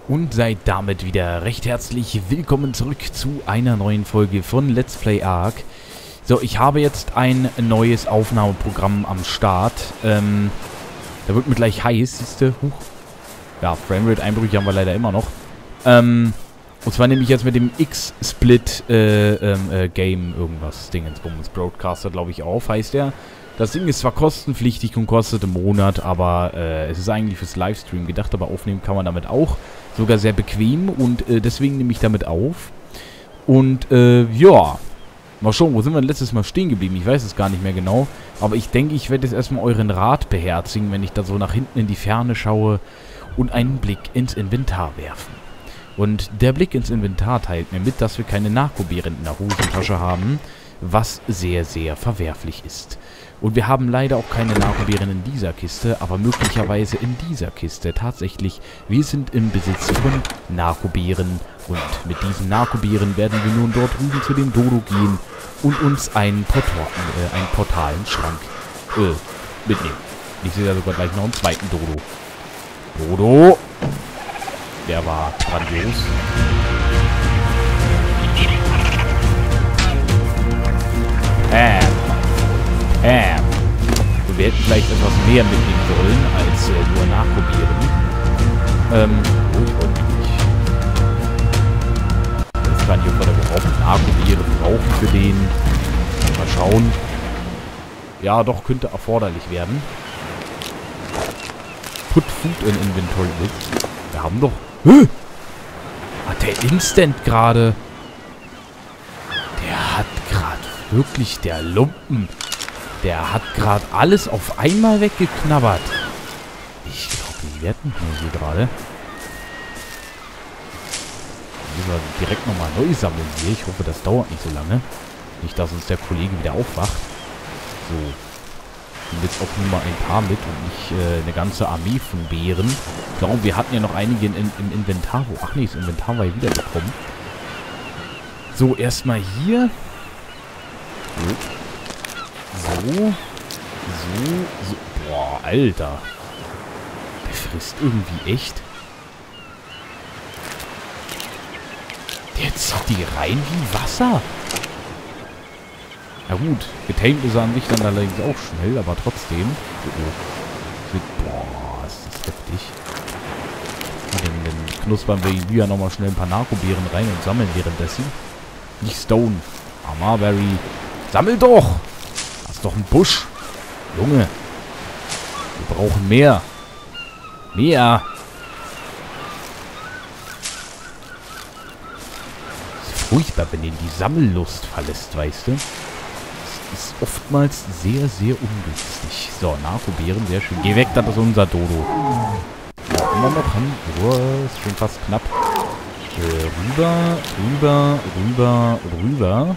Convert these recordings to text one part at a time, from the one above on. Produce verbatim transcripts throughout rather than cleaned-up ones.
Und seid damit wieder recht herzlich willkommen zurück zu einer neuen Folge von Let's Play Ark. So, ich habe jetzt ein neues Aufnahmeprogramm am Start. Ähm, da wird mir gleich heiß, siehst du? Huch. Ja, Framerate-Einbrüche haben wir leider immer noch. Ähm, und zwar nehme ich jetzt mit dem X-Split äh, ähm, äh, Game irgendwas, Dingensbummens Broadcaster, glaube ich, auf, heißt der. Das Ding ist zwar kostenpflichtig und kostet im Monat, aber äh, es ist eigentlich fürs Livestream gedacht, aber aufnehmen kann man damit auch. Sogar sehr bequem und äh, deswegen nehme ich damit auf. Und äh, ja, mal schauen, wo sind wir letztes Mal stehen geblieben? Ich weiß es gar nicht mehr genau. Aber ich denke, ich werde jetzt erstmal euren Rat beherzigen, wenn ich da so nach hinten in die Ferne schaue und einen Blick ins Inventar werfen. Und der Blick ins Inventar teilt mir mit, dass wir keine Narkobeeren in der Hosentasche haben, was sehr, sehr verwerflich ist. Und wir haben leider auch keine Narkobeeren in dieser Kiste, aber möglicherweise in dieser Kiste. Tatsächlich, wir sind im Besitz von Narkobeeren. Und mit diesen Narkobeeren werden wir nun dort drüben zu dem Dodo gehen und uns einen, Portor äh, einen portalen Schrank äh, mitnehmen. Ich sehe da sogar gleich noch einen zweiten Dodo. Dodo! Der war grandios. Ähm. Ähm. Wir hätten vielleicht etwas mehr mitnehmen sollen, als äh, nur Narkobeeren. Ähm, oh, ich wollte nicht. Ich weiß gar nicht, ob wir da überhaupt Narkobeeren brauchen für den. Mal schauen. Ja, doch, könnte erforderlich werden. Put Food in Inventory mit. Wir haben doch... Hä? Hat der Instant gerade... Der hat gerade wirklich... Der Lumpen... Der hat gerade alles auf einmal weggeknabbert. Ich glaube, die werden nur hier gerade. Müssen wir direkt nochmal neu sammeln hier. Ich hoffe, das dauert nicht so lange. Nicht, dass uns der Kollege wieder aufwacht. So. Und jetzt auch nur mal ein paar mit und nicht äh, eine ganze Armee von Bären. Ich glaube, wir hatten ja noch einige in, in, im Inventar. Wo? Ach nee, das Inventar war ja wiedergekommen. So, erstmal hier. So. So, so, so. Boah, Alter. Der frisst irgendwie echt. Der zieht die rein wie Wasser. Na gut, getamed ist er an sich dann allerdings auch schnell, aber trotzdem. Oh, oh. Boah, ist das heftig. Und dann, dann knuspern wir hier nochmal schnell ein paar Narkobeeren rein und sammeln währenddessen. Nicht Stone. Marberry. Sammel doch! Doch ein Busch. Junge. Wir brauchen mehr. Mehr. Das ist furchtbar, wenn ihn die Sammellust verlässt, weißt du? Das ist oftmals sehr, sehr ungünstig. So, Narkobeeren, sehr schön. Geh weg, das ist unser Dodo. Da haben wir noch hin. Oh, ist schon fast knapp. Äh, rüber, rüber, rüber, rüber.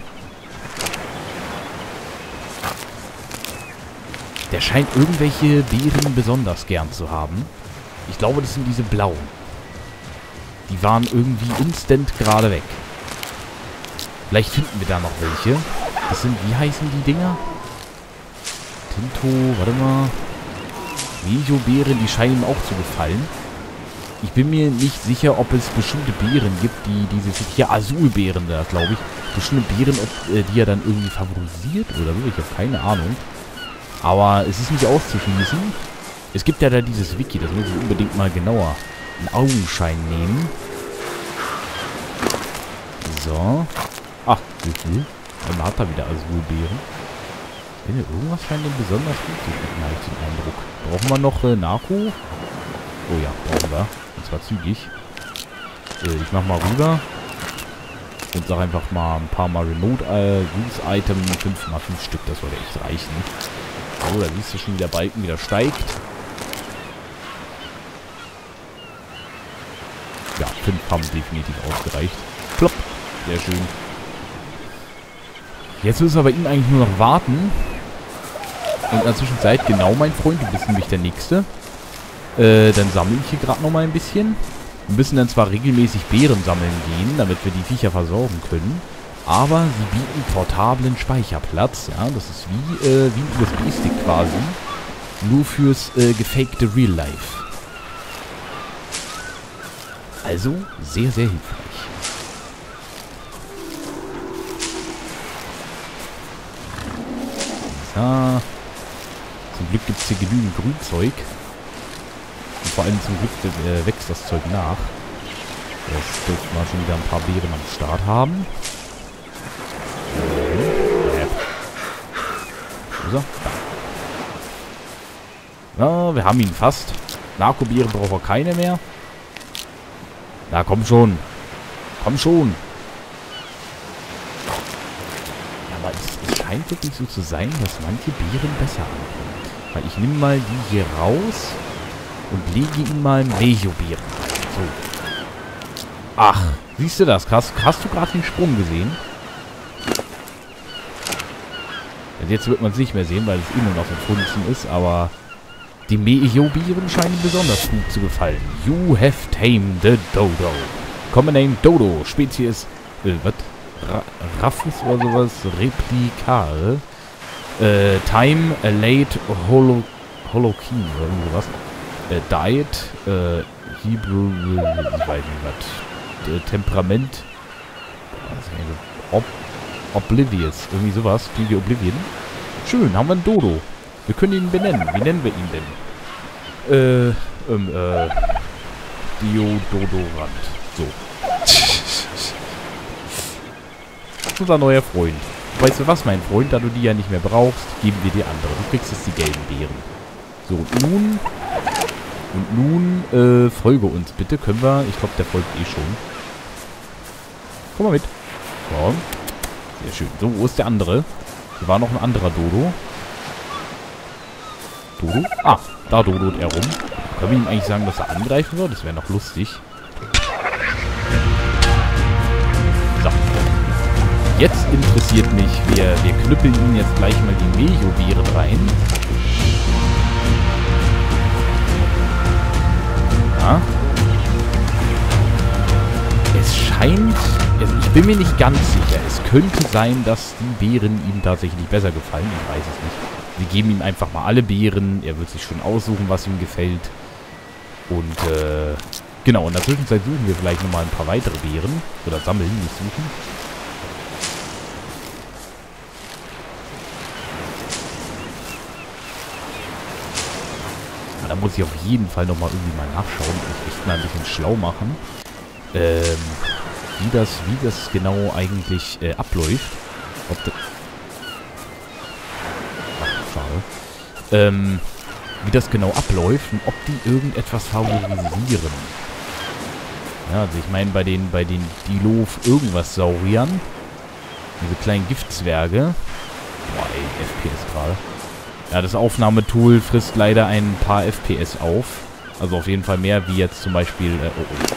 Der scheint irgendwelche Beeren besonders gern zu haben. Ich glaube, das sind diese blauen. Die waren irgendwie instant gerade weg. Vielleicht finden wir da noch welche. Das sind, wie heißen die Dinger? Tinto, warte mal. Mejo-Beeren, die scheinen ihm auch zu gefallen. Ich bin mir nicht sicher, ob es bestimmte Beeren gibt, die diese... Hier, Azulbeeren da, glaube ich. Bestimmte Beeren, ob, äh, die er dann irgendwie favorisiert oder so. Ich habe keine Ahnung. Aber es ist nicht auszuschließen. Es gibt ja da dieses Wiki, das muss ich unbedingt mal genauer in Augenschein nehmen. So. Ach, wie viel? Dann hat er wieder Azulbeeren. Wenn hier irgendwas scheint ihm besonders gut zu schmecken, habe ich den Eindruck. Brauchen wir noch äh, Narko? Oh ja, brauchen wir. Und zwar zügig. Äh, ich mach mal rüber. Und sag einfach mal ein paar Mal Remote-Use-Item. Äh, fünf mal fünf Stück, das sollte echt reichen. Oh, da siehst du schon, wie der Balken wieder steigt. Ja, fünf haben definitiv ausgereicht. Plopp. Sehr schön. Jetzt müssen wir bei ihm eigentlich nur noch warten. Und in der Zwischenzeit, genau mein Freund, du bist nämlich der Nächste. Äh, dann sammle ich hier gerade noch mal ein bisschen. Wir müssen dann zwar regelmäßig Beeren sammeln gehen, damit wir die Viecher versorgen können. Aber sie bieten portablen Speicherplatz. Ja, das ist wie, äh, wie ein U S B-Stick quasi. Nur fürs äh, gefakte Real Life. Also sehr, sehr hilfreich. So. Zum Glück gibt es hier genügend Grünzeug. Und vor allem zum Glück äh, wächst das Zeug nach. Jetzt dürften wir schon wieder ein paar Beeren am Start haben. Wo ist er? Da. Ja, wir haben ihn fast. Narkobeeren brauchen wir keine mehr. Na, komm schon. Komm schon. Ja, aber es, es scheint wirklich so zu sein, dass manche Beeren besser ankommen. Weil ich nehme mal die hier raus und lege ihm mal Mejo-Beeren rein. So. Ach, siehst du das? Hast, hast du gerade den Sprung gesehen? Jetzt wird man es nicht mehr sehen, weil es immer noch empfunden ist, aber die Mejo-Beeren scheinen besonders gut zu gefallen. You have tamed the Dodo. Common name Dodo. Spezies, äh, was? Ra Raffus oder sowas. Replikal. Äh, Time, a late Holo Holocene oder irgendwie sowas. Äh, Diet, äh, Hebrew, ich weiß nicht was. Äh, Temperament. Ob Oblivious, irgendwie sowas. Klingt wie Oblivion. Schön, haben wir einen Dodo. Wir können ihn benennen. Wie nennen wir ihn denn? Äh, ähm, äh, Diododorant. So. Unser neuer Freund. Weißt du was, mein Freund? Da du die ja nicht mehr brauchst, geben wir dir andere. Du kriegst jetzt die gelben Beeren. So, und nun... Und nun, äh, folge uns bitte. Können wir... Ich glaube, der folgt eh schon. Komm mal mit. So. Sehr schön. So, wo ist der andere? Hier war noch ein anderer Dodo. Dodo? Ah, da dodot er rum. Können wir ihm eigentlich sagen, dass er angreifen wird? Das wäre noch lustig. So. Jetzt interessiert mich, wir, wir knüppeln ihn jetzt gleich mal die Mejo-Beeren rein. Ja. Es scheint... Also ich bin mir nicht ganz sicher. Es könnte sein, dass die Beeren ihm tatsächlich besser gefallen. Ich weiß es nicht. Wir geben ihm einfach mal alle Beeren. Er wird sich schon aussuchen, was ihm gefällt. Und, äh, genau. In der Zwischenzeit suchen wir vielleicht nochmal ein paar weitere Beeren. Oder sammeln, nicht suchen. Da muss ich auf jeden Fall nochmal irgendwie mal nachschauen und mich echt mal ein bisschen schlau machen. Ähm... Wie das, wie das genau eigentlich äh, abläuft. Ob das, ach, schade. Ähm, wie das genau abläuft und ob die irgendetwas favorisieren. Ja, also ich meine, bei den, bei den Dilov irgendwas Sauriern, diese kleinen Giftzwerge. Boah, ey, F P S gerade. Ja, das Aufnahmetool frisst leider ein paar F P S auf. Also auf jeden Fall mehr, wie jetzt zum Beispiel, äh, oh, oh.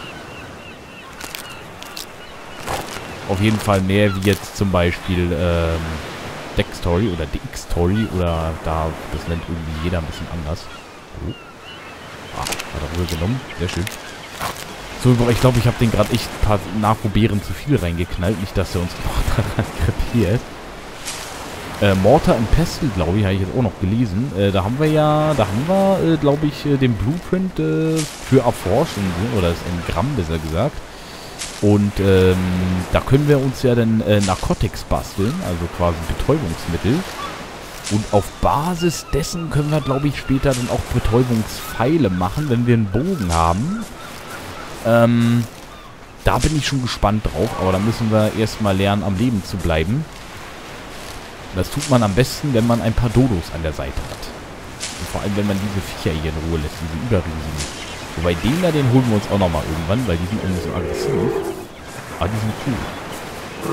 Auf jeden Fall mehr wie jetzt zum Beispiel ähm, Deck-Story oder D X-Story oder da, das nennt irgendwie jeder ein bisschen anders. Oh. Ah, hat er wohl genommen. Sehr schön. So, ich glaube, ich habe den gerade echt ein paar Narkobeeren zu viel reingeknallt. Nicht, dass er uns noch daran krepiert. Äh, Mortar and Pestle, glaube ich, habe ich jetzt auch noch gelesen. Äh, da haben wir ja, da haben wir, äh, glaube ich, äh, den Blueprint äh, für Erforschen, oder das Engramm besser gesagt. Und ähm, da können wir uns ja dann äh, Narcotics basteln, also quasi Betäubungsmittel. Und auf Basis dessen können wir, glaube ich, später dann auch Betäubungspfeile machen, wenn wir einen Bogen haben. Ähm, da bin ich schon gespannt drauf, aber da müssen wir erstmal lernen, am Leben zu bleiben. Das tut man am besten, wenn man ein paar Dodos an der Seite hat. Und vor allem, wenn man diese Viecher hier in Ruhe lässt, diese Überriesen. Wobei den da, den holen wir uns auch nochmal irgendwann, weil die sind irgendwie so aggressiv. Aber die sind cool.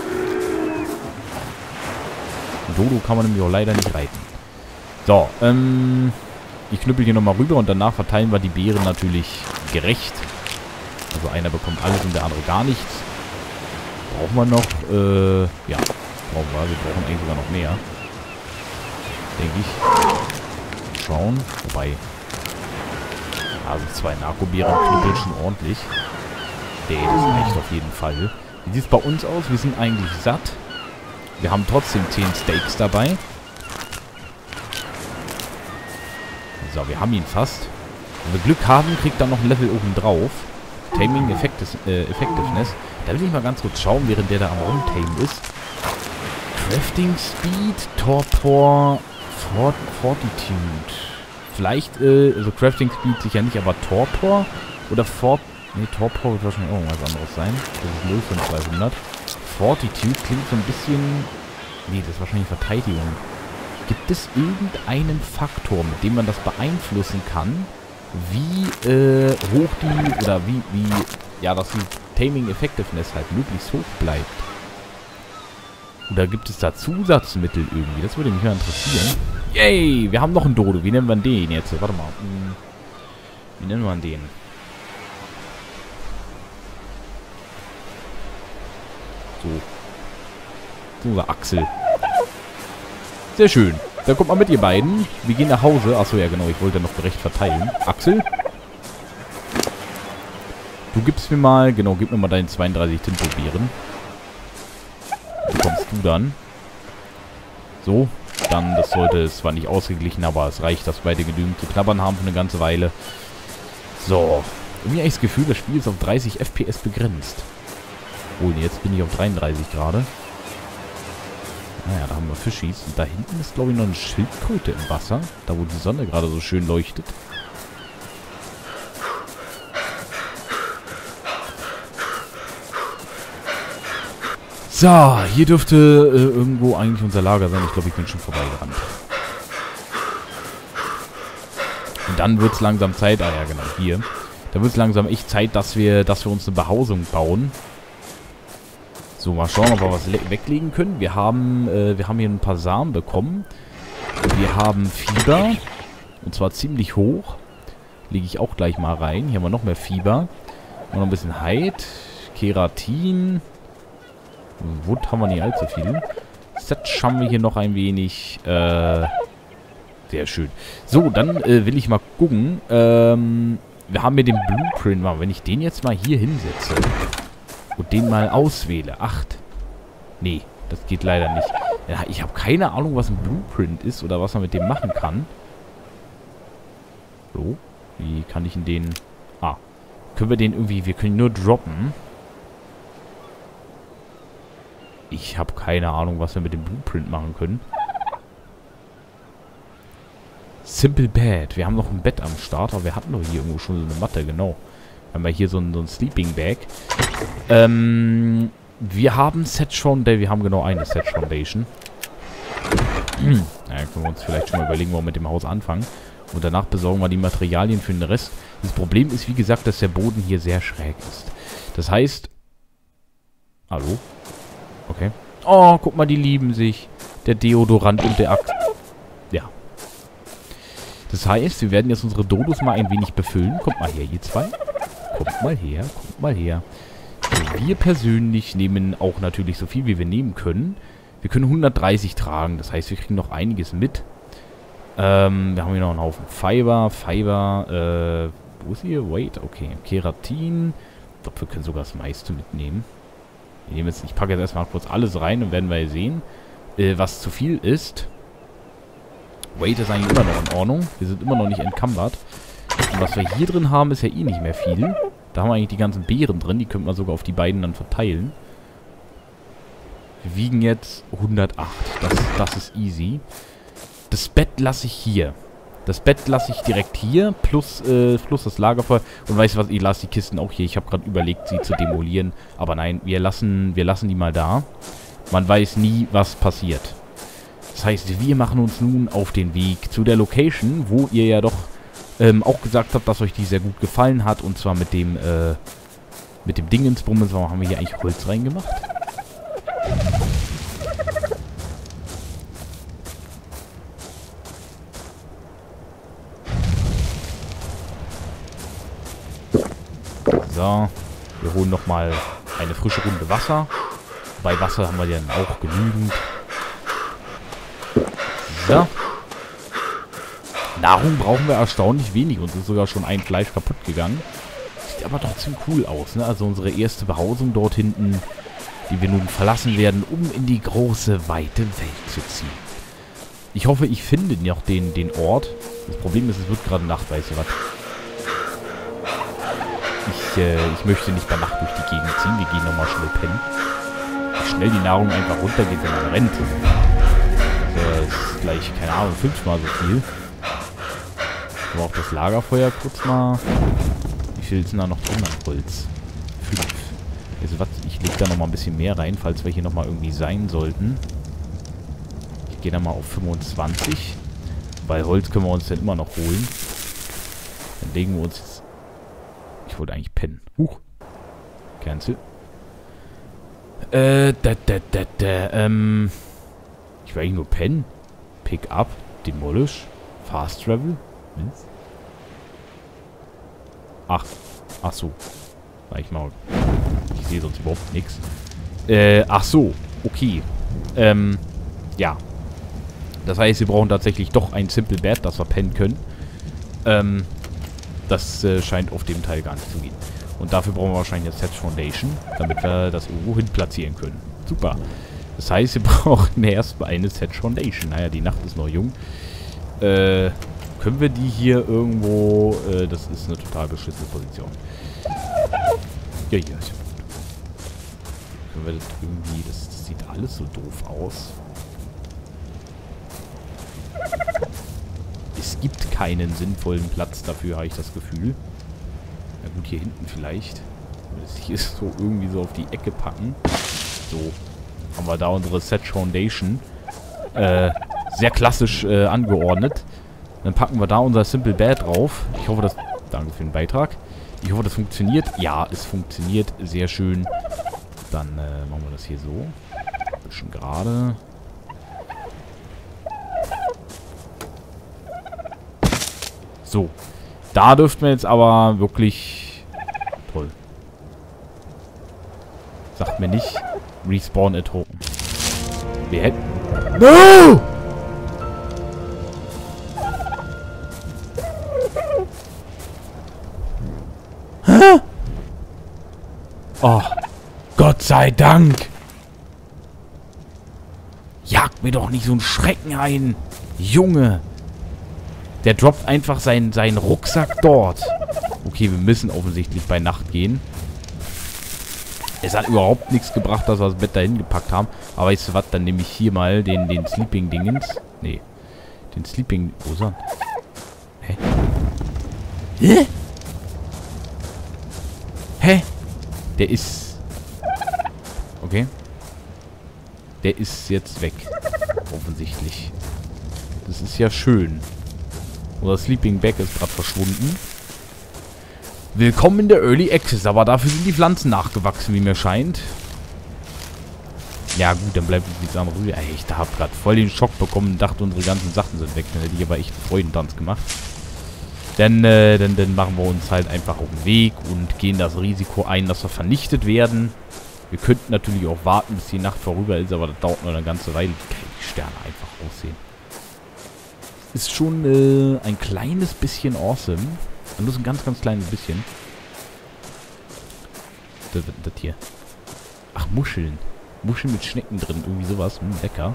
Dodo kann man nämlich auch leider nicht reiten. So, ähm, ich knüppel hier nochmal rüber und danach verteilen wir die Beeren natürlich gerecht. Also einer bekommt alles und der andere gar nichts. Brauchen wir noch, äh, ja, brauchen wir. Wir brauchen eigentlich sogar noch mehr. Denke ich. Schauen, wobei... Also zwei Narkobeeren knüppeln schon ordentlich. Nee, das reicht auf jeden Fall. Wie sieht es bei uns aus? Wir sind eigentlich satt. Wir haben trotzdem zehn Steaks dabei. So, wir haben ihn fast. Wenn wir Glück haben, kriegt er noch ein Level oben drauf. Taming Effectis, äh, Effectiveness. Da will ich mal ganz kurz schauen, während der da am Rumtamen ist. Crafting Speed, Torpor, Fort, Fortitude. Vielleicht, äh, also Crafting Speed sicher nicht, aber Torpor oder Fort... Ne, Torpor wird wahrscheinlich auch irgendwas anderes sein. Das ist null von zweihundert. Fortitude klingt so ein bisschen... Ne, das ist wahrscheinlich Verteidigung. Gibt es irgendeinen Faktor, mit dem man das beeinflussen kann, wie äh, hoch die, oder wie, wie, ja, dass die Taming Effectiveness halt möglichst hoch bleibt? Oder gibt es da Zusatzmittel irgendwie? Das würde mich mal interessieren. Yay, wir haben noch einen Dodo. Wie nennen wir den jetzt? Warte mal. Wie nennen wir den? So. So, Axel. Sehr schön. Dann kommt mal mit, ihr beiden. Wir gehen nach Hause. Achso, ja genau. Ich wollte noch gerecht verteilen. Axel? Du gibst mir mal... Genau, gib mir mal deinen zweiunddreißig Tintenbeeren. Bekommst du dann. So. Dann, das sollte es zwar nicht ausgeglichen, aber es reicht, dass beide genügend zu knabbern haben für eine ganze Weile. So. Irgendwie habe ich das Gefühl, das Spiel ist auf dreißig F P S begrenzt. Oh, nee, jetzt bin ich auf dreiunddreißig gerade. Naja, da haben wir Fischis. Und da hinten ist, glaube ich, noch eine Schildkröte im Wasser. Da, wo die Sonne gerade so schön leuchtet. So, hier dürfte äh, irgendwo eigentlich unser Lager sein. Ich glaube, ich bin schon vorbeigerannt. Und dann wird es langsam Zeit... Ah ja, genau, hier. Da wird es langsam echt Zeit, dass wir, dass wir uns eine Behausung bauen. So, mal schauen, ob wir was weglegen können. Wir haben, äh, wir haben hier ein paar Samen bekommen. Wir haben Fieber. Und zwar ziemlich hoch. Lege ich auch gleich mal rein. Hier haben wir noch mehr Fieber. Und noch ein bisschen Heid. Keratin. Wood haben wir nicht allzu viel. Setsch haben wir hier noch ein wenig. Äh, sehr schön. So, dann äh, will ich mal gucken. Ähm, wir haben hier den Blueprint. Wenn ich den jetzt mal hier hinsetze und den mal auswähle. Acht. Nee, das geht leider nicht. Ja, ich habe keine Ahnung, was ein Blueprint ist oder was man mit dem machen kann. So. Wie kann ich in den... Ah. Können wir den irgendwie... Wir können nur droppen. Ich habe keine Ahnung, was wir mit dem Blueprint machen können. Simple Bed. Wir haben noch ein Bett am Start, aber wir hatten doch hier irgendwo schon so eine Matte, genau. Wir haben ja hier so ein, so ein Sleeping Bag. Ähm, wir haben Set Foundation. Wir haben genau eine Set Foundation. Hm. Naja, können wir uns vielleicht schon mal überlegen, wo wir mit dem Haus anfangen. Und danach besorgen wir die Materialien für den Rest. Das Problem ist, wie gesagt, dass der Boden hier sehr schräg ist. Das heißt... Hallo? Okay. Oh, guck mal, die lieben sich. Der Deodorant und der Axt. Ja. Das heißt, wir werden jetzt unsere Dodos mal ein wenig befüllen. Kommt mal her, ihr zwei. Kommt mal her, kommt mal her. Also wir persönlich nehmen auch natürlich so viel, wie wir nehmen können. Wir können hundertdreißig tragen. Das heißt, wir kriegen noch einiges mit. Ähm, wir haben hier noch einen Haufen Fiber. Fiber, äh, wo ist hier? Wait, okay. Keratin. Ich glaube, wir können sogar das meiste mitnehmen. Wir nehmen jetzt, ich packe jetzt erstmal kurz alles rein und werden wir sehen, äh, was zu viel ist. Weight ist eigentlich immer noch in Ordnung. Wir sind immer noch nicht encumbered. Und was wir hier drin haben, ist ja eh nicht mehr viel. Da haben wir eigentlich die ganzen Beeren drin. Die könnte man sogar auf die beiden dann verteilen. Wir wiegen jetzt hundertacht. Das, das ist easy. Das Bett lasse ich hier. Das Bett lasse ich direkt hier. Plus, äh, plus das Lagerfeuer. Und weißt du was, ich lasse die Kisten auch hier. Ich habe gerade überlegt, sie zu demolieren. Aber nein, wir lassen, wir lassen die mal da. Man weiß nie, was passiert. Das heißt, wir machen uns nun auf den Weg zu der Location, wo ihr ja doch ähm, auch gesagt habt, dass euch die sehr gut gefallen hat. Und zwar mit dem, äh, mit dem Dingensbummens. Warum haben wir hier eigentlich Holz reingemacht? So, wir holen nochmal eine frische Runde Wasser. Bei Wasser haben wir ja dann auch genügend. So. Nahrung brauchen wir erstaunlich wenig. Uns ist sogar schon ein Fleisch kaputt gegangen. Sieht aber trotzdem cool aus, ne? Also unsere erste Behausung dort hinten, die wir nun verlassen werden, um in die große, weite Welt zu ziehen. Ich hoffe, ich finde noch den, den Ort. Das Problem ist, es wird gerade Nacht, weißt du was? Ich Ich, äh, ich möchte nicht bei Nacht durch die Gegend ziehen. Wir gehen nochmal schnell pennen. Wie schnell die Nahrung einfach runtergeht, wenn man rennt. Das ist gleich, keine Ahnung, fünfmal so viel. Aber auch das Lagerfeuer kurz mal. Wie viel ist denn da noch drin an Holz? Fünf. Also was, ich lege da nochmal ein bisschen mehr rein, falls wir hier nochmal irgendwie sein sollten. Ich gehe da mal auf fünfundzwanzig. Weil Holz können wir uns dann immer noch holen. Dann legen wir uns jetzt... Ich wollte eigentlich pennen. Huch. Cancel. Äh, da, da, da, da, ähm... Ich will eigentlich nur pennen. Pick up, demolish, fast travel. Hm? Ach. Ach so. Sag ich mal. Ich sehe sonst überhaupt nichts. Äh, ach so. Okay. Ähm, ja. Das heißt, wir brauchen tatsächlich doch ein Simple Bed, das wir pennen können. Ähm, das äh, scheint auf dem Teil gar nicht zu gehen. Und dafür brauchen wir wahrscheinlich eine Set Foundation, damit wir das irgendwo hin platzieren können. Super. Das heißt, wir brauchen erstmal eine Set Foundation. Naja, die Nacht ist noch jung. Äh, können wir die hier irgendwo... Äh, das ist eine total beschissene Position. Ja, hier ist ja gut. Können wir das irgendwie... Das, das sieht alles so doof aus. Es gibt keinen sinnvollen Platz dafür, habe ich das Gefühl. Na gut, hier hinten vielleicht. Das hier ist so irgendwie so auf die Ecke packen. So. Haben wir da unsere Set Foundation. Äh, sehr klassisch äh, angeordnet. Dann packen wir da unser Simple Bed drauf. Ich hoffe, das... Danke für den Beitrag. Ich hoffe, das funktioniert. Ja, es funktioniert. Sehr schön. Dann äh, machen wir das hier so. Ein bisschen gerade. So. Da dürften wir jetzt aber wirklich... Toll. Sagt mir nicht... Respawn at home. Wir hätten... No! Hä? Oh. Gott sei Dank! Jagt mir doch nicht so einen Schrecken ein! Junge! Der droppt einfach seinen, seinen Rucksack dort. Okay, wir müssen offensichtlich bei Nacht gehen. Es hat überhaupt nichts gebracht, dass wir das Bett dahin gepackt haben. Aber weißt du was, dann nehme ich hier mal den, den Sleeping-Dingens. Nee. Den Sleeping... Wo ist er? Hä? Hä? Hä? Der ist... Okay. Der ist jetzt weg. Offensichtlich. Das ist ja schön. Unser Sleeping Bag ist gerade verschwunden. Willkommen in der Early Access, aber dafür sind die Pflanzen nachgewachsen, wie mir scheint. Ja gut, dann bleibt nichts anderes übrig. Ey, ich habe gerade voll den Schock bekommen und dachte, unsere ganzen Sachen sind weg. Dann hätte ich aber echt einen Freudentanz gemacht. Dann, äh, dann, dann machen wir uns halt einfach auf den Weg und gehen das Risiko ein, dass wir vernichtet werden. Wir könnten natürlich auch warten, bis die Nacht vorüber ist, aber das dauert noch eine ganze Weile. Wie kann die Sterne einfach aussehen? Ist schon äh, ein kleines bisschen awesome. Nur so ein ganz, ganz kleines bisschen. Das, das hier. Ach, Muscheln. Muscheln mit Schnecken drin. Irgendwie sowas. Hm, lecker.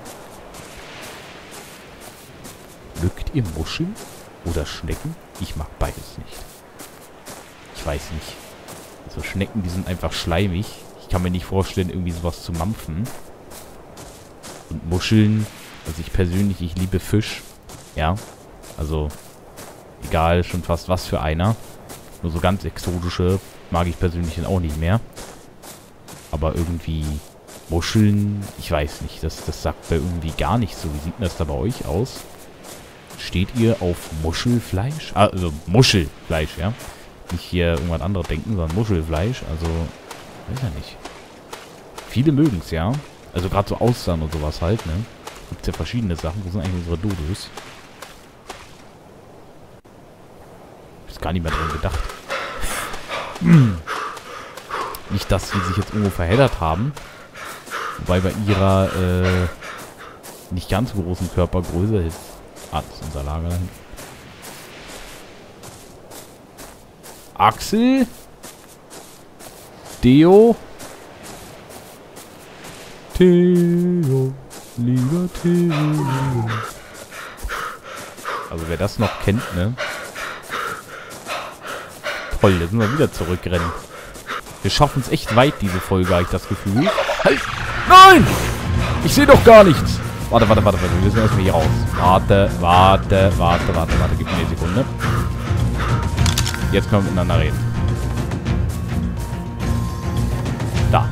Mögt ihr Muscheln oder Schnecken? Ich mag beides nicht. Ich weiß nicht. So Schnecken, die sind einfach schleimig. Ich kann mir nicht vorstellen, irgendwie sowas zu mampfen. Und Muscheln, also ich persönlich, ich liebe Fisch. Ja, also egal, schon fast was für einer. Nur so ganz exotische mag ich persönlich dann auch nicht mehr. Aber irgendwie Muscheln, ich weiß nicht, das, das sagt mir irgendwie gar nicht so. Wie sieht denn das da bei euch aus? Steht ihr auf Muschelfleisch? Ah, also Muschelfleisch, ja. Nicht hier irgendwas anderes denken, sondern Muschelfleisch. Also, weiß ja nicht. Viele mögen es, ja. Also gerade so Austern und sowas halt, ne. Gibt ja verschiedene Sachen. Wo sind eigentlich unsere Dodos? Ist gar nicht mehr dran gedacht. Hm. Nicht, dass sie sich jetzt irgendwo verheddert haben. Wobei bei ihrer äh, nicht ganz so großen Körpergröße ist. Ah, das ist unser Lager dahin. Axel? Deo? Theo, lieber Theo. Also wer das noch kennt, ne? Toll, jetzt müssen wir wieder zurückrennen. Wir schaffen es echt weit, diese Folge, habe ich das Gefühl. Halt! Nein! Ich sehe doch gar nichts! Warte, warte, warte, warte. Wir müssen erstmal hier raus. Warte, warte, warte, warte, warte. Gib mir eine Sekunde. Jetzt können wir miteinander reden. Da.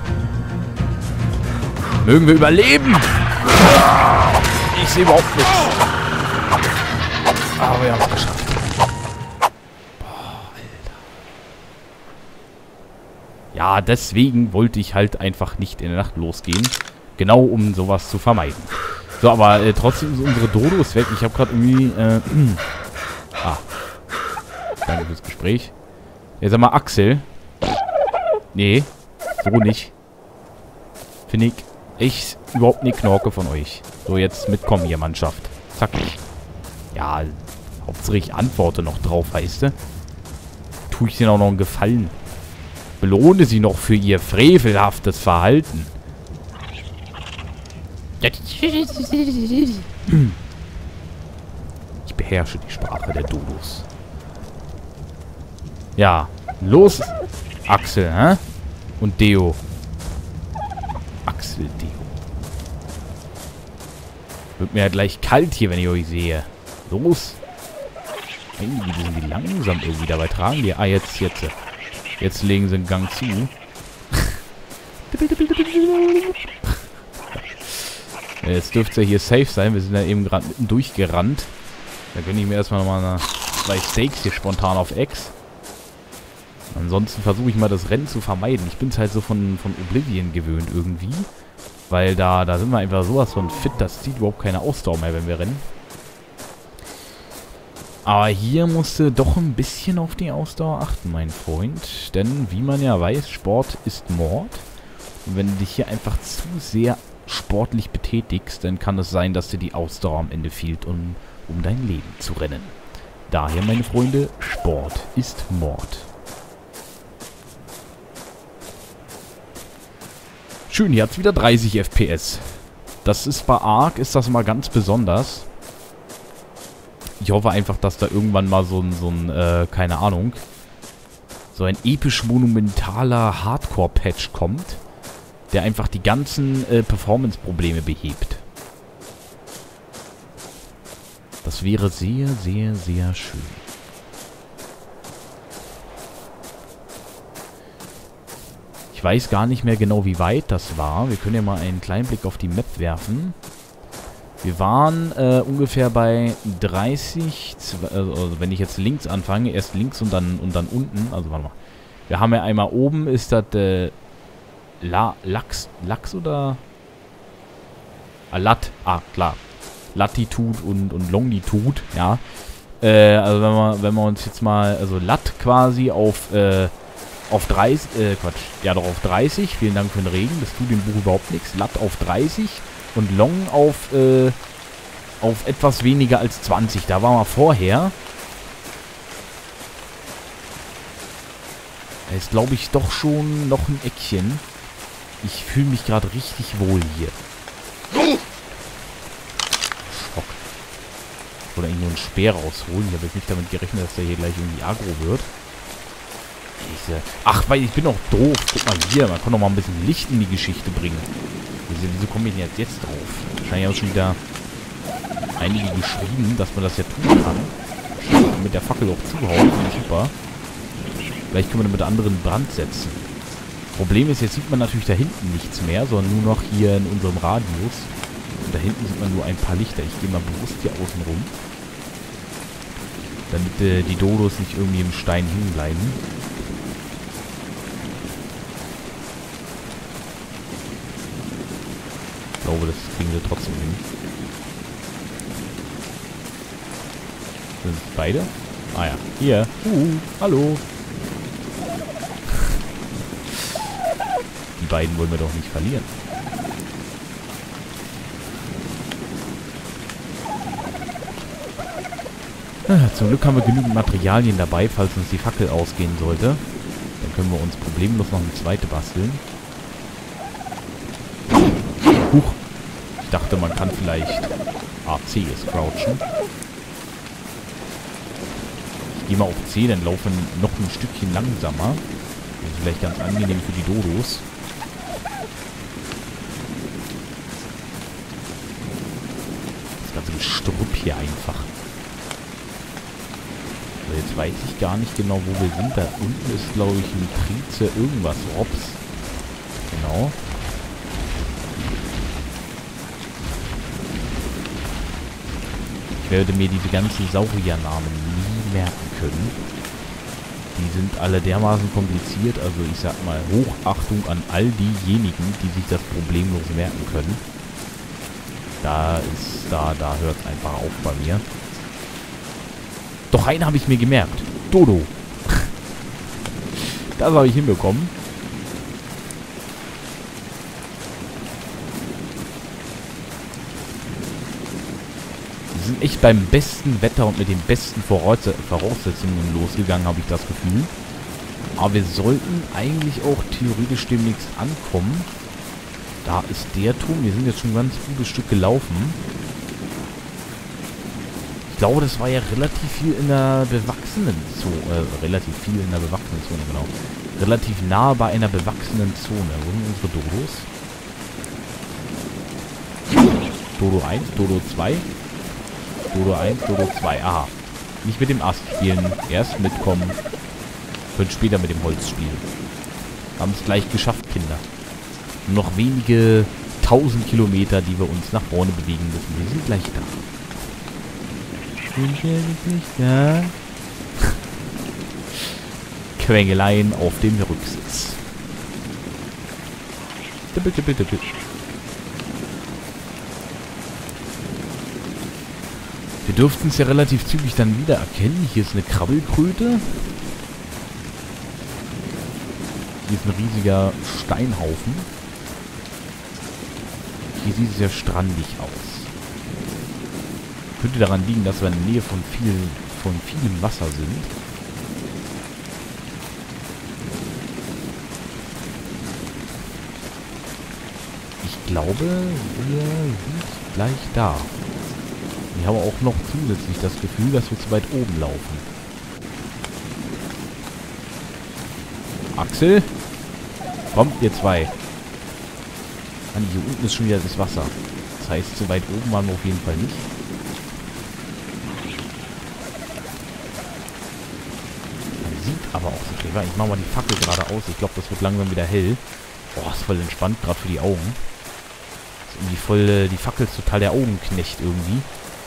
Mögen wir überleben? Ich sehe überhaupt nichts. Aber wir haben es geschafft. Boah, Alter. Ja, deswegen wollte ich halt einfach nicht in der Nacht losgehen. Genau, um sowas zu vermeiden. So, aber äh, trotzdem ist unsere Dodos weg. Ich habe gerade irgendwie... Äh, ah. Danke fürs Gespräch. Jetzt sag mal, Axel. Nee, so nicht. Finde ich echt überhaupt eine Knorke von euch. So, jetzt mitkommen hier, Mannschaft. Zack. Ja, Hauptsache ich antworte noch drauf, weißt du? Tue ich denen auch noch einen Gefallen. Belohne sie noch für ihr frevelhaftes Verhalten. Ich beherrsche die Sprache der Dodos. Ja, los, Axel, hä? Und Deo. Axel, Deo. Wird mir ja gleich kalt hier, wenn ich euch sehe. Los. Irgendwie sind die langsam irgendwie dabei. Tragen die... Ah, jetzt, jetzt. Jetzt legen sie einen Gang zu. Jetzt dürfte es ja hier safe sein. Wir sind ja eben gerade mitten durchgerannt. Da gönne ich mir erstmal nochmal zwei Steaks hier spontan auf Ex. Ansonsten versuche ich mal das Rennen zu vermeiden. Ich bin es halt so von, von Oblivion gewöhnt irgendwie. Weil da, da sind wir einfach sowas von fit. Das zieht überhaupt keine Ausdauer mehr, wenn wir rennen. Aber hier musst du doch ein bisschen auf die Ausdauer achten, mein Freund. Denn, wie man ja weiß, Sport ist Mord. Und wenn du dich hier einfach zu sehr sportlich betätigst, dann kann es sein, dass dir die Ausdauer am Ende fehlt, um, um dein Leben zu rennen. Daher, meine Freunde, Sport ist Mord. Schön, hier hat es wieder dreißig F P S. Das ist bei Ark, ist das mal ganz besonders. Ich hoffe einfach, dass da irgendwann mal so ein, so ein, äh, keine Ahnung, so ein episch monumentaler Hardcore-Patch kommt, der einfach die ganzen äh, Performance-Probleme behebt. Das wäre sehr, sehr, sehr schön. Ich weiß gar nicht mehr genau, wie weit das war. Wir können ja mal einen kleinen Blick auf die Map werfen. Wir waren äh, ungefähr bei dreißig, also wenn ich jetzt links anfange, erst links und dann und dann unten, also warte mal. Wir haben ja einmal oben, ist das äh, La, Lachs, Lachs oder? Ah, Lat, ah, klar. Latitude und, und Longitude, ja. Äh, also wenn wir, wenn wir uns jetzt mal, also Lat quasi auf, äh, auf dreißig, äh, Quatsch, ja doch auf dreißig, vielen Dank für den Regen, das tut dem Buch überhaupt nichts. Lat auf dreißig. Und Long auf, äh, auf etwas weniger als zwanzig. Da waren wir vorher. Da ist, glaube ich, doch schon noch ein Eckchen. Ich fühle mich gerade richtig wohl hier. Schock. Ich wollte eigentlich nur einen Speer rausholen. Ich habe jetzt nicht damit gerechnet, dass der hier gleich irgendwie aggro wird. Diese Ach, weil ich bin doch doof. Guck mal hier. Man kann doch mal ein bisschen Licht in die Geschichte bringen. Wieso, wieso komme ich denn jetzt, jetzt drauf? Wahrscheinlich haben schon wieder einige geschrieben, dass man das ja tun kann. Mit der Fackel auch zuhauen. Super. Vielleicht können wir mit anderen Brand setzen. Problem ist, jetzt sieht man natürlich da hinten nichts mehr, sondern nur noch hier in unserem Radius. Und da hinten sieht man nur ein paar Lichter. Ich gehe mal bewusst hier außen rum. Damit äh, die Dodos nicht irgendwie im Stein hängen bleiben. Ich glaube, das kriegen wir trotzdem hin. Sind es beide? Ah ja, hier. Uh, hallo. Die beiden wollen wir doch nicht verlieren. Ah, zum Glück haben wir genügend Materialien dabei, falls uns die Fackel ausgehen sollte. Dann können wir uns problemlos noch eine zweite basteln. Huch. Ich dachte, man kann vielleicht A C ist crouchen. Geh mal auf C, dann laufen noch ein Stückchen langsamer. Das ist vielleicht ganz angenehm für die Dodos. Das ganze Gestrüpp hier einfach. So, jetzt weiß ich gar nicht genau, wo wir sind. Da unten ist, glaube ich, Nitrize irgendwas. Rops. Genau. Ich werde mir diese ganzen Sauriernamen nie merken können. Die sind alle dermaßen kompliziert. Also ich sag mal, Hochachtung an all diejenigen, die sich das problemlos merken können. Da ist, da, da hört es einfach auf bei mir. Doch einen habe ich mir gemerkt. Dodo. Das habe ich hinbekommen. Wir sind echt beim besten Wetter und mit den besten Voraus Voraussetzungen losgegangen, habe ich das Gefühl. Aber wir sollten eigentlich auch theoretisch demnächst ankommen. Da ist der Turm. Wir sind jetzt schon ein ganz gutes Stück gelaufen. Ich glaube, das war ja relativ viel in der bewachsenen Zone. Äh, relativ viel in der bewachsenen Zone, genau. Relativ nahe bei einer bewachsenen Zone. Wo sind unsere Dodos? Dodo eins, Dodo zwei. Dodo eins, Dodo zwei. Aha. Nicht mit dem Ast spielen. Erst mitkommen. Könnt später mit dem Holz spielen. Haben es gleich geschafft, Kinder. Nur noch wenige tausend Kilometer, die wir uns nach vorne bewegen müssen. Wir sind gleich da. Sind wir nicht da? Quengeleien auf dem Rücksitz. Tippel, tippel, tippel. Wir dürften es ja relativ zügig dann wieder erkennen. Hier ist eine Krabbelkröte. Hier ist ein riesiger Steinhaufen. Hier sieht es ja strandig aus. Könnte daran liegen, dass wir in der Nähe von viel, von vielem Wasser sind. Ich glaube, wir sind gleich da. Ich habe auch noch zusätzlich das Gefühl, dass wir zu weit oben laufen. Axel? Kommt, ihr zwei. Mann, hier unten ist schon wieder das Wasser. Das heißt, zu weit oben waren wir auf jeden Fall nicht. Man sieht aber auch so viel. Ich mache mal die Fackel gerade aus. Ich glaube, das wird langsam wieder hell. Boah, ist voll entspannt, gerade für die Augen. Ist irgendwie voll, äh, die Fackel ist total der Augenknecht irgendwie.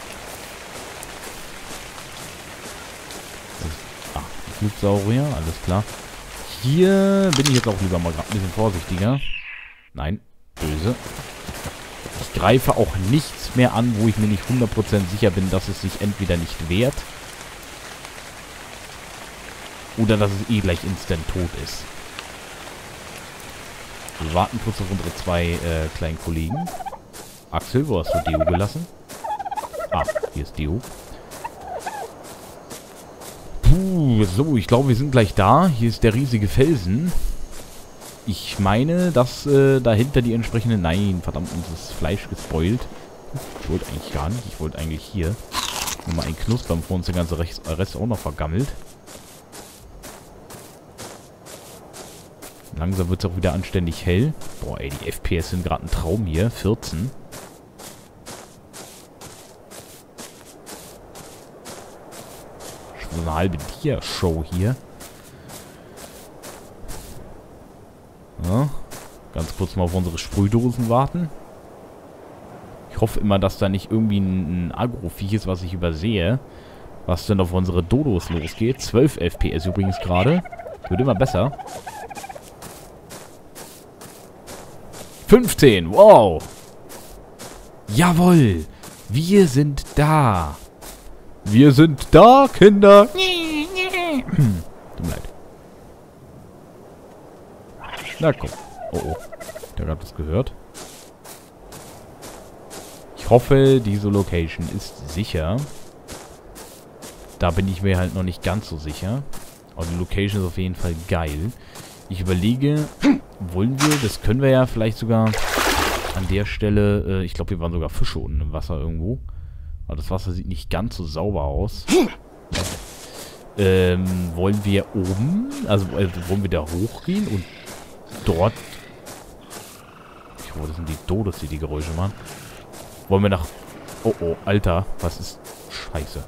Ah, Flugsaurier, alles klar. Hier bin ich jetzt auch lieber mal gerade ein bisschen vorsichtiger. Nein, böse. Ich greife auch nichts mehr an, wo ich mir nicht hundert Prozent sicher bin, dass es sich entweder nicht wehrt oder dass es eh gleich instant tot ist. Wir warten kurz auf unsere zwei äh, kleinen Kollegen. Axel, wo hast du Deo gelassen? Ah, hier ist Deo. Puh, so, ich glaube, wir sind gleich da. Hier ist der riesige Felsen. Ich meine, dass äh, dahinter die entsprechende... Nein, verdammt, uns ist Fleisch gespoilt. Ich wollte eigentlich gar nicht. Ich wollte eigentlich hier nochmal ein Knuspern, bevor uns der ganze Rest auch noch vergammelt. Langsam wird es auch wieder anständig hell. Boah, ey, die F P S sind gerade ein Traum hier. vierzehn. Schon so eine halbe Dia-Show hier. Ja, ganz kurz mal auf unsere Sprühdosen warten. Ich hoffe immer, dass da nicht irgendwie ein, ein Agro-Viech ist, was ich übersehe. Was denn auf unsere Dodos losgeht. zwölf F P S übrigens gerade. Wird immer besser. fünfzehn, wow. Jawohl. Wir sind da. Wir sind da, Kinder. Tut mir leid. Na komm. Oh, oh. Der hat das gehört. Ich hoffe, diese Location ist sicher. Da bin ich mir halt noch nicht ganz so sicher. Aber die Location ist auf jeden Fall geil. Ich überlege, wollen wir, das können wir ja vielleicht sogar an der Stelle, äh, ich glaube, hier waren sogar Fische unten im Wasser irgendwo. Aber das Wasser sieht nicht ganz so sauber aus. Ähm, wollen wir oben, also äh, wollen wir da hochgehen und dort... Ich hoffe, das sind die Dodos, die die Geräusche machen. Wollen wir nach... Oh, oh, Alter, was ist... Scheiße.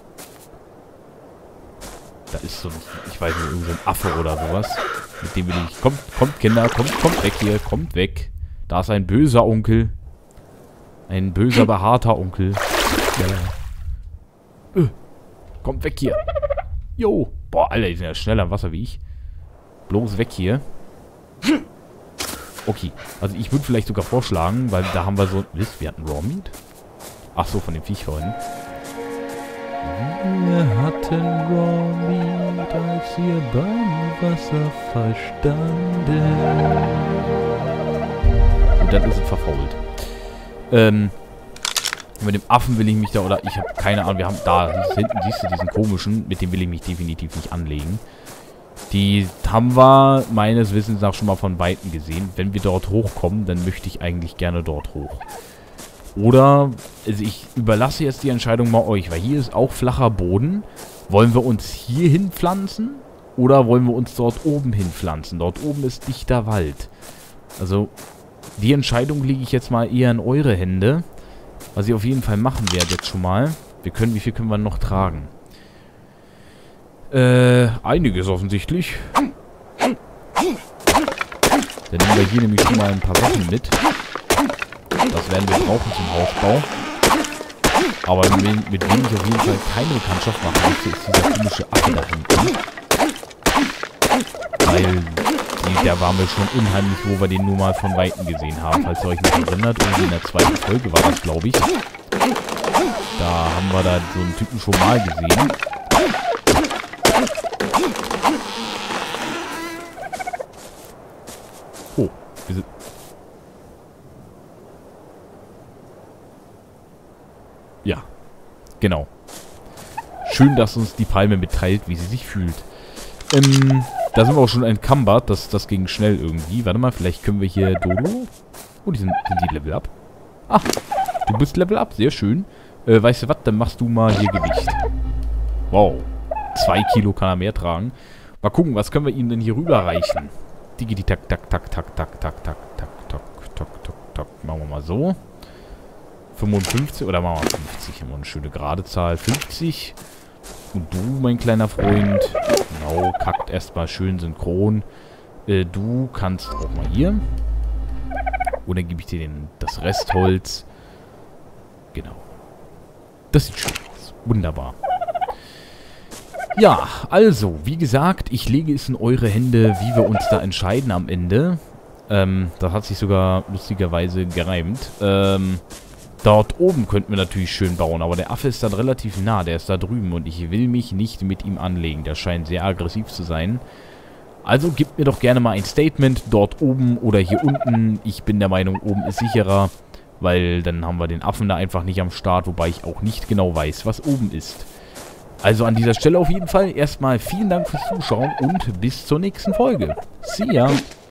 Da ist so ein, ich weiß nicht, irgendein so Affe oder sowas. Mit dem will ich... Kommt, kommt, Kinder, kommt, kommt weg hier, kommt weg. Da ist ein böser Onkel. Ein böser, behaarter Onkel. Ja. Äh, kommt weg hier. Jo. Boah, Alter, die sind ja schneller im Wasser wie ich. Bloß weg hier. Okay, also ich würde vielleicht sogar vorschlagen, weil da haben wir so... Wisst, wir hatten Raw Meat? Ach so, von dem Viech vorhin. Wir hatten Raw Meat, als wir beim Wasser verstanden. Und dann ist es verfault. Ähm, mit dem Affen will ich mich da, oder ich habe keine Ahnung, wir haben da, hinten siehst du diesen komischen, mit dem will ich mich definitiv nicht anlegen. Die haben wir meines Wissens nach schon mal von Weitem gesehen. Wenn wir dort hochkommen, dann möchte ich eigentlich gerne dort hoch. Oder, also ich überlasse jetzt die Entscheidung mal euch, weil hier ist auch flacher Boden. Wollen wir uns hier hinpflanzen? Oder wollen wir uns dort oben hinpflanzen? Dort oben ist dichter Wald. Also, die Entscheidung lege ich jetzt mal eher in eure Hände. Was ich auf jeden Fall machen werde jetzt schon mal. Wir können, wie viel können wir noch tragen? Äh, einiges offensichtlich. Dann nehmen wir hier nämlich schon mal ein paar Sachen mit. Das werden wir brauchen zum Hausbau. Aber mit, mit wem ich auf jeden Fall keine Bekanntschaft machen möchte, ist dieser komische Affe da hinten. Weil die, der war mir schon unheimlich, wo wir den nur mal von Weitem gesehen haben. Falls ihr euch nicht erinnert, irgendwie in der zweiten Folge war das, glaube ich. Da haben wir da so einen Typen schon mal gesehen. Oh, wir sind... Ja, genau. Schön, dass uns die Palme mitteilt, wie sie sich fühlt. Ähm, da sind wir auch schon entcumbert. Das, das ging schnell irgendwie. Warte mal, vielleicht können wir hier Dodo... Oh, die sind, sind die Level Up? Ach, du bist Level Up. Sehr schön. Äh, weißt du was? Dann machst du mal hier Gewicht. Wow. Zwei Kilo kann er mehr tragen. Mal gucken, was können wir ihm denn hier rüberreichen? Digidi tak tak tak tak tak tak tak tak tak tak tak tak. Machen wir mal so. fünfundfünfzig oder machen wir fünfzig. Immer eine schöne gerade Zahl. fünfzig. Und du, mein kleiner Freund. Genau, kackt erstmal schön synchron. Äh, du kannst auch mal hier. Und dann gebe ich dir den, das Restholz. Genau. Das sieht schön aus. Wunderbar. Ja, also, wie gesagt, ich lege es in eure Hände, wie wir uns da entscheiden am Ende. Ähm, das hat sich sogar lustigerweise gereimt. Ähm, dort oben könnten wir natürlich schön bauen, aber der Affe ist dann relativ nah, der ist da drüben und ich will mich nicht mit ihm anlegen. Der scheint sehr aggressiv zu sein. Also gebt mir doch gerne mal ein Statement dort oben oder hier unten. Ich bin der Meinung, oben ist sicherer, weil dann haben wir den Affen da einfach nicht am Start, wobei ich auch nicht genau weiß, was oben ist. Also an dieser Stelle auf jeden Fall erstmal vielen Dank fürs Zuschauen und bis zur nächsten Folge. See ya!